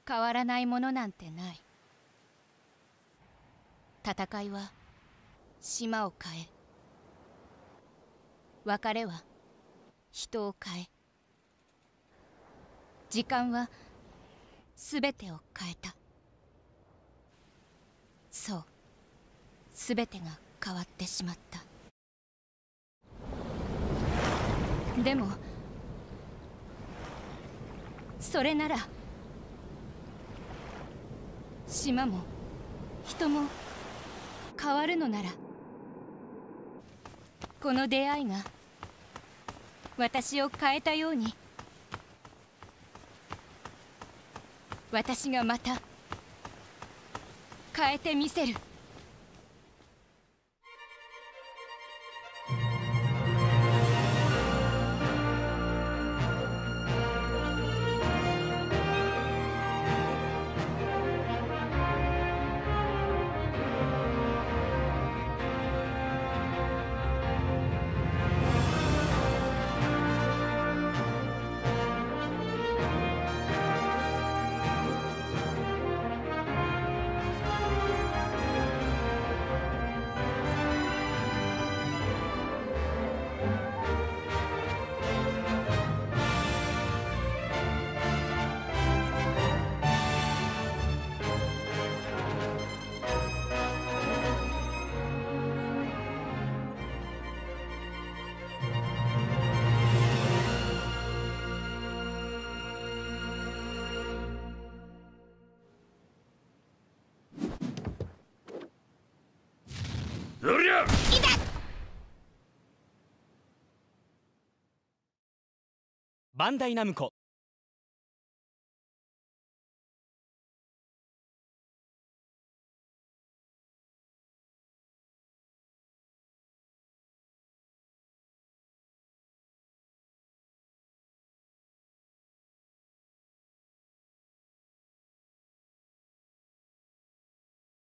変わらないものなんてない。戦いは島を変え、別れは人を変え、時間は全てを変えた。そう、全てが変わってしまった。でもそれなら島も人も変わるのなら、この出会いが私を変えたように、私がまた変えてみせる。 うりゃ！ バンダイナムコ